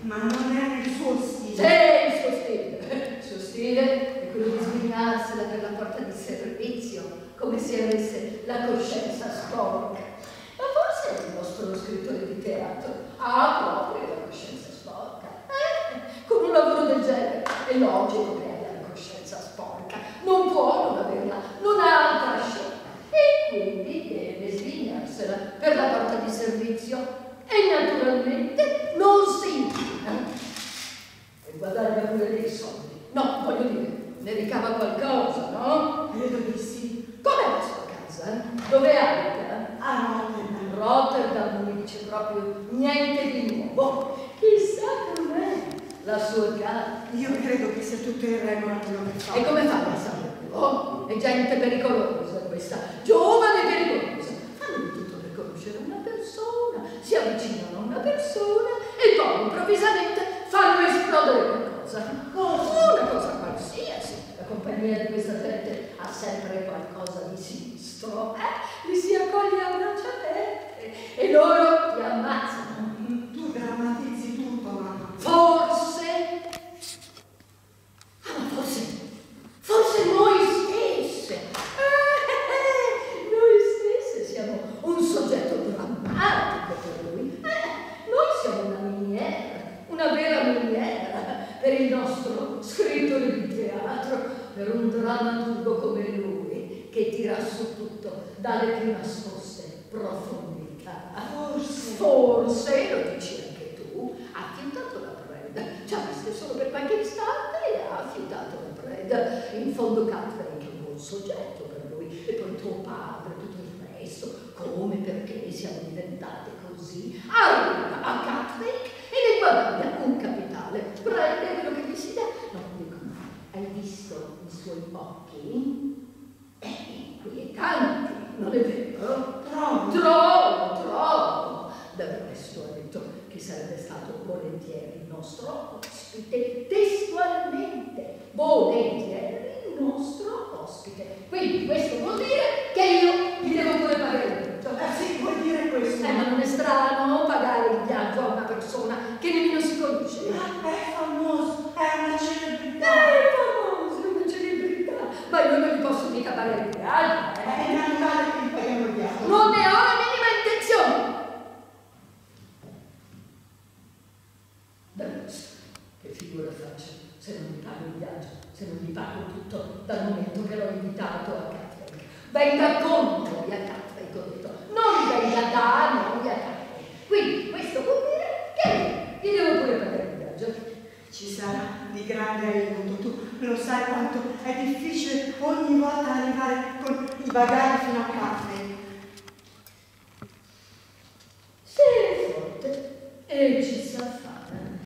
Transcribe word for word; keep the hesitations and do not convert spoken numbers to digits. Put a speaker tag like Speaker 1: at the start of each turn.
Speaker 1: ma non è il suo stile.
Speaker 2: Sì, il suo stile. Il suo stile è quello di sgrignarsi per la porta di servizio, come se avesse la coscienza sporca. Ma forse il nostro scrittore di teatro ha proprio la coscienza sporca. Eh, con un lavoro del genere è logico che abbia la coscienza sporca. Non può non averla, non ha altra scelta. E quindi deve sgrignarsi per la porta di servizio e naturalmente non si inchina. E guadagna pure dei soldi. No, voglio dire, ne ricava qualcosa, no?
Speaker 1: Credo di sì.
Speaker 2: Com'è la sua casa? Eh? Dove abita?
Speaker 1: A Rotterdam.
Speaker 2: Rotterdam non mi dice proprio niente di nuovo. Chissà com'è la sua casa.
Speaker 1: Io credo che sia tutto in regola quello che fa.
Speaker 2: E come fa a pensare? Oh, è gente pericolosa questa, giovane e pericolosa. Fanno di tutto per conoscere una persona, si avvicinano a una persona e poi improvvisamente fanno esplodere qualcosa. Oh, una cosa qualsiasi. La compagnia di questa gente ha sempre qualcosa di sinistro. Eh? Li si accoglie a braccia aperte e loro ti ammazzano.
Speaker 1: Tu drammatizzi tutto, mamma.
Speaker 2: Forse, ah, ma forse, forse noi stesse, eh, noi stesse siamo un soggetto drammatico per lui. Eh, noi siamo una miniera, una vera miniera per il nostro scrittore di teatro, per un drammaturgo come lui che tira su tutto dalle più nascoste profondità.
Speaker 1: Forse.
Speaker 2: Forse, lo dici anche tu, ha affittato la preda. Ci ha viste solo per qualche istante e ha affittato la preda. In fondo Catherine è un buon soggetto per lui. E poi tuo padre, tutto il resto. Come, perché siamo diventate così? Arriva a Catherine e ne guadagna un capitale. Prende quello che gli si dà. No, dico, hai visto i suoi occhi? Eh, inquietanti, non è vero?
Speaker 1: Trovo.
Speaker 2: Trovo, trovo. Del resto ha detto che sarebbe stato volentieri il nostro ospite, testualmente, volentieri il nostro ospite. Quindi questo vuol dire che io gli devo pure pagare il viaggio.
Speaker 1: Eh sì, vuol dire questo.
Speaker 2: Eh, ma non è strano pagare il viaggio a una persona che nemmeno si conosce?
Speaker 1: Ma è famoso, è una celebrità.
Speaker 2: È famoso, è una celebrità. Ma io non gli posso mica pagare il viaggio.
Speaker 1: È un animale che gli paghiamo il viaggio.
Speaker 2: Non ne ho la minima intenzione. Del resto, che figura faccio se non gli pago il viaggio, se non gli pago tutto dal momento che l'ho invitato a Catherine. Venga con noi a Catherine, ho detto, non venga da noi a Catherine. Quindi questo vuol dire che gli devo pure pagare il viaggio.
Speaker 1: Ci sarà di grande aiuto, tu lo sai quanto è difficile ogni volta arrivare con i bagagli fino a Catherine.
Speaker 2: Sì, forte. E ci